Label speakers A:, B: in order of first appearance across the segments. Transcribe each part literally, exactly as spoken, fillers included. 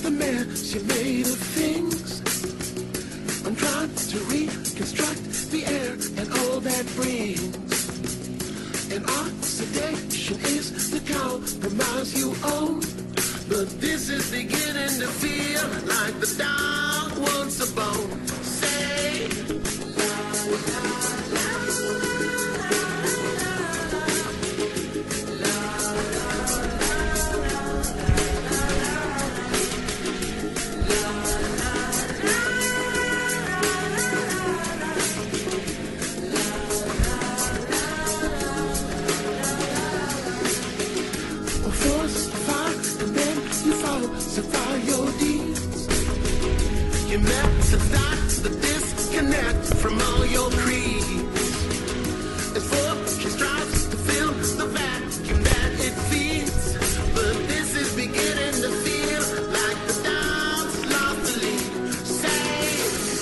A: the mess you made of things. I'm trying to reconstruct the air and all that brings. And oxidation is the compromise you own. But this is beginning to feel like the dog wants a bone. Say, la, la, la, simplify your deeds. You methods the disconnect from all your creeds. As for she strives to fill the vacuum that it feeds. But this is beginning to feel like the dog's lost the lead. Say,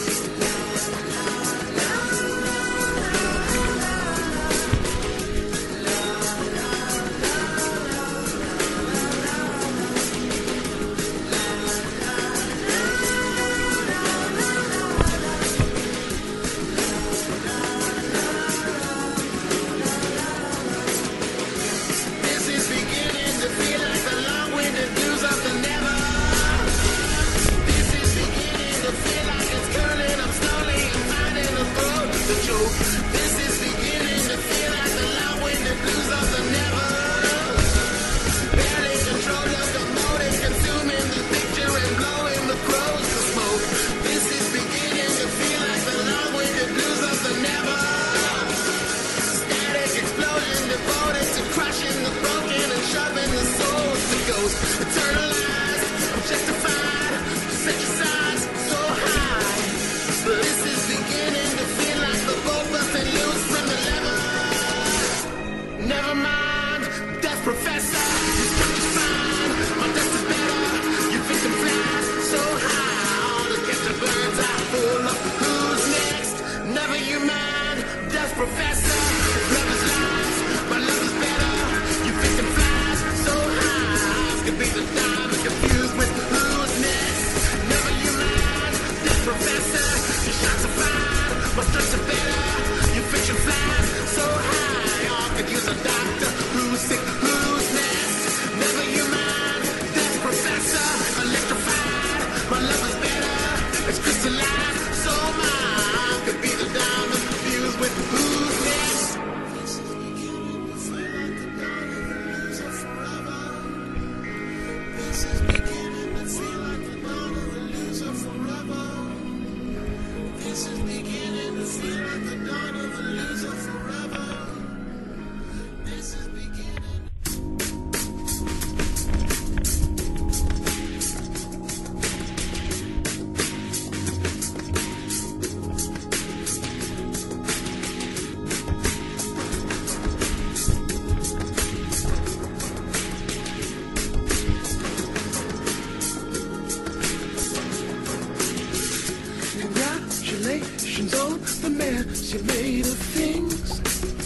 A: congratulations on the mess you made of things.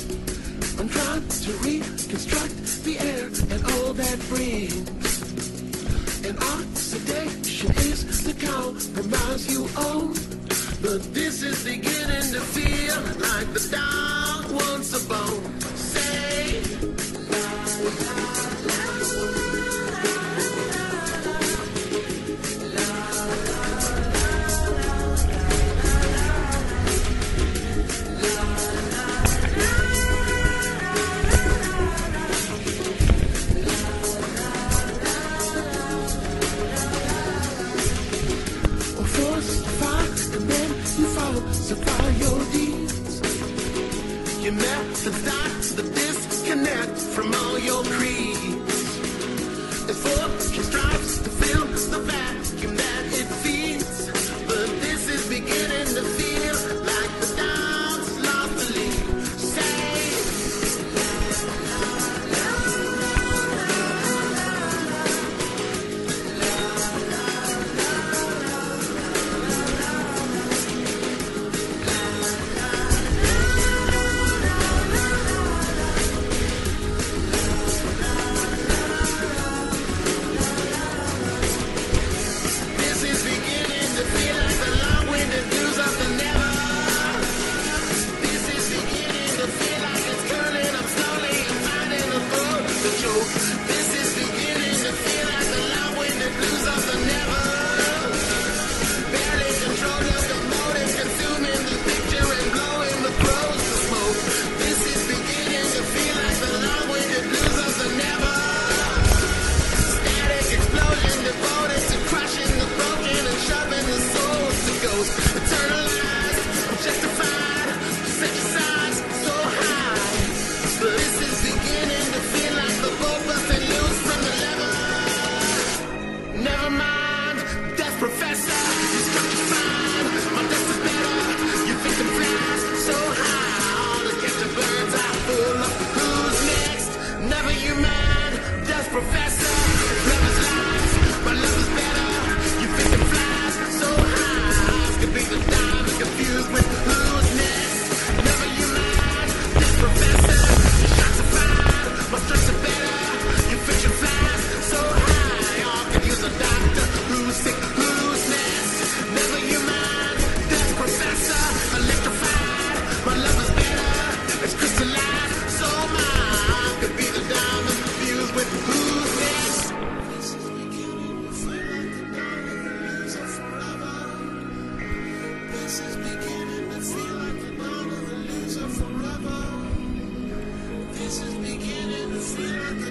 A: I'm trying to reconstruct the air and all that brings. And oxidation is the compromise you own. But this is beginning to feel like the dog wants a bone. Say, la, la, la. Supply your deeds. You methods the disconnect from all your creeds. As for she strives to fill the vacuum that it feeds. But this is beginning to feel like the dog's lost the lead. Say, forever. This is beginning to feel like a